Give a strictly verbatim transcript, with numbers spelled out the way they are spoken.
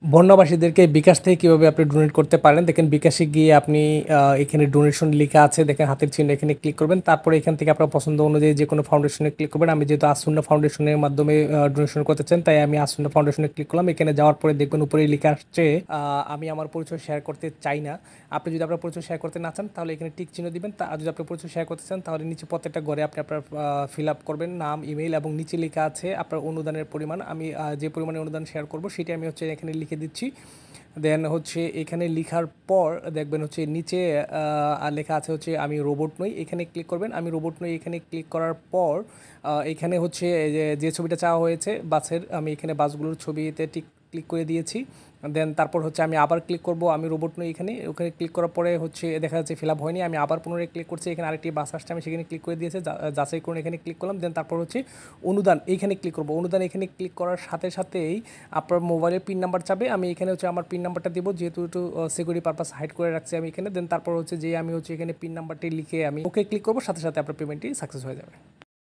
বন্যাবাসীদেরকে বিকাশ থেকে কীভাবে আপনি ডোনেট করতে পারেন, দেখেন বিকাশে গিয়ে আপনি এখানে ডোনেশন লেখা আছে, দেখেন হাতের চিহ্ন, এখানে ক্লিক করবেন। তারপরে এখান থেকে আপনার পছন্দ অনুযায়ী যে কোনো ফাউন্ডেশনে ক্লিক করবেন। আমি যেহেতু আসুন্না ফাউন্ডেশনের মাধ্যমে ডোনেশন করতে চান, তাই আমি আসুন্না ফাউন্ডেশনে ক্লিক করলাম। এখানে যাওয়ার পরে দেখবেন উপরে লেখা আসছে আমি আমার পরিচয় শেয়ার করতে চাই না। আপনি যদি আপনার পরিচয় শেয়ার করতে না চান তাহলে এখানে টিক চিহ্ন দিবেন। তা যদি আপনার পরিচয় শেয়ার করতে চান তাহলে নিচে প্রত্যেকটা ঘরে আপনি আপনার ফিল আপ করবেন নাম, ইমেইল এবং নিচে লেখা আছে আপনার অনুদানের পরিমাণ। আমি যে পরিমাণে অনুদান শেয়ার করব সেটি আমি হচ্ছে এখানে লিখে দিচ্ছি। দেন হচ্ছে এখানে লেখার পর দেখবেন হচ্ছে নিচে লেখা আছে হচ্ছে আমি রোবট নই, এখানে ক্লিক করবেন। আমি রোবট নই এখানে ক্লিক করার পর এখানে হচ্ছে যে ছবিটা চাওয়া হয়েছে বাসের, আমি এখানে বাসগুলোর ছবিতে টিক ক্লিক করে দিয়েছি। দেন তারপর হচ্ছে আমি আবার ক্লিক করব আমি রোবট নই এখানে, ওখানে ক্লিক করার পরে হচ্ছে দেখা যাচ্ছে ফিল আপ হয়নি। আমি আবার পুনরায় ক্লিক করছি, এখানে আরেকটি বাস আসছে, আমি সেখানে ক্লিক করে দিয়েছি, যাচাই করুন এখানে ক্লিক করলাম। দেন তারপর হচ্ছে অনুদান এইখানে ক্লিক করব। অনুদান এখানে ক্লিক করার সাথে সাথেই আপনার মোবাইলের পিন নাম্বার চাবে। আমি এখানে হচ্ছে আমার পিন নাম্বারটা দেবো, যেহেতু একটু সিকিউরিটি পারপাস হাইড করে রাখছি আমি এখানে। দেন তারপর হচ্ছে যে আমি হচ্ছে এখানে পিন নাম্বারটি লিখে আমি ওকে ক্লিক করবো, সাথে সাথে আপনার পেমেন্টটি সাকসেস হয়ে যাবে।